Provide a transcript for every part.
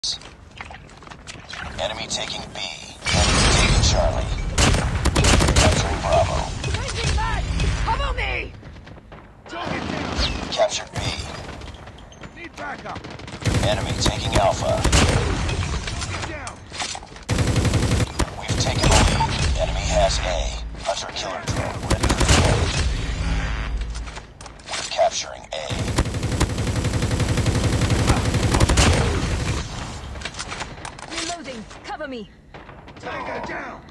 Enemy taking B. Enemy taking Charlie. Capturing Bravo. Cover me! Captured B. Need backup. Enemy taking Alpha. We've taken the lead. Enemy has A. Hunter killer drone ready for deployment. We're capturing A. Reloading. Cover me. Tango down.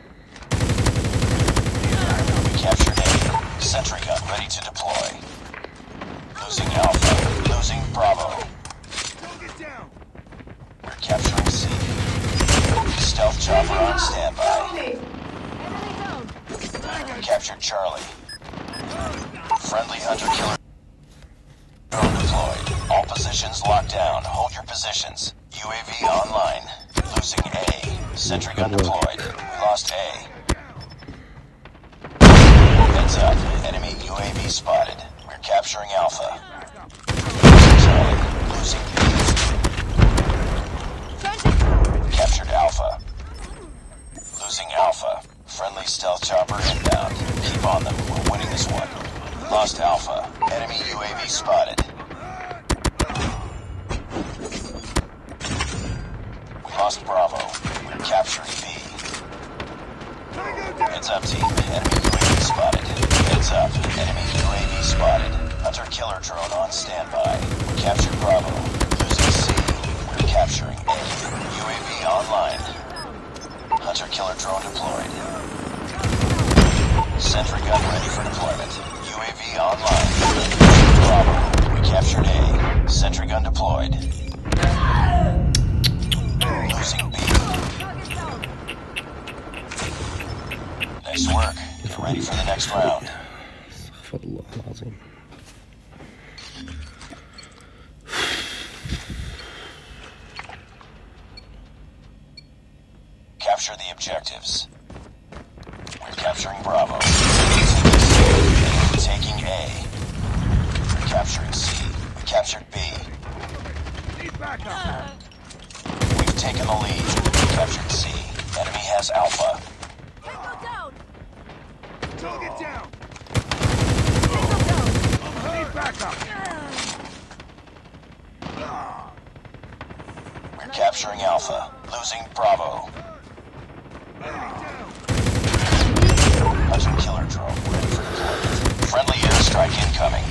We captured A. Sentry gun ready to deploy. Losing Alpha. Losing Bravo. Target down. We're capturing C. Stealth chopper on standby. Enemy down. Captured Charlie. Friendly hunter killer drone deployed. All positions locked down. Hold your positions. UAV online. Losing A. Sentry gun deployed. We lost A. Heads up. Enemy UAV spotted. We're capturing Alpha. Losing Charlie. Losing B. Captured Alpha. Losing Alpha. Friendly stealth chopper inbound. Keep on them. We're winning this one. Lost Alpha. Enemy UAV spotted. We lost Bravo. We're capturing B. Heads up, team. Enemy UAV spotted. Heads up. Enemy UAV spotted. Hunter killer drone on standby. We captured Bravo. Losing C. We're capturing A. UAV online. Hunter killer drone deployed. Sentry gun ready for deployment. UAV online. Bravo. We captured A. Sentry gun deployed. Losing B. Nice work. Get ready for the next round. استغفر الله العظيم. Capture the objectives. We're capturing Bravo. Taking A. We're capturing C. We captured B. Need backup. We've taken the lead. We captured C. Enemy has Alpha. Target down. Need backup. We're capturing Alpha. Losing Bravo. Hunter killer drone ready for deployment. Friendly airstrike incoming.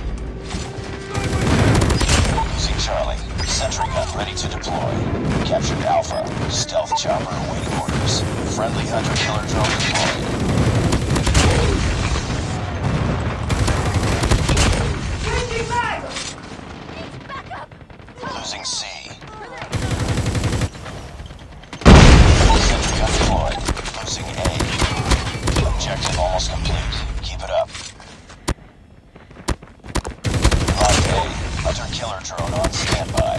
Losing Charlie. Sentry gun ready to deploy. Captured Alpha. Stealth chopper awaiting orders. Friendly hunter killer drone deployed. Losing C. Sentry gun deployed. Losing A. Objective almost complete. Keep it up. Lost A. Hunter killer drone on standby.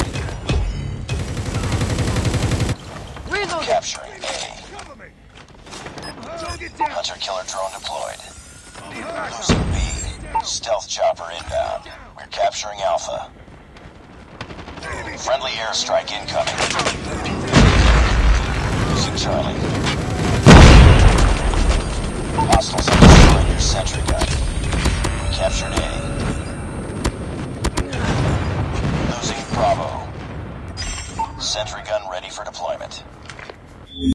Capturing A. Cover me. Target down. Hunter killer drone deployed. Need backup. Losing B. Stealth chopper inbound. We're capturing Alpha. Friendly airstrike incoming. Losing Charlie. Hostiles have destroyed your sentry gun. We captured A. Losing Bravo. Sentry gun ready for deployment.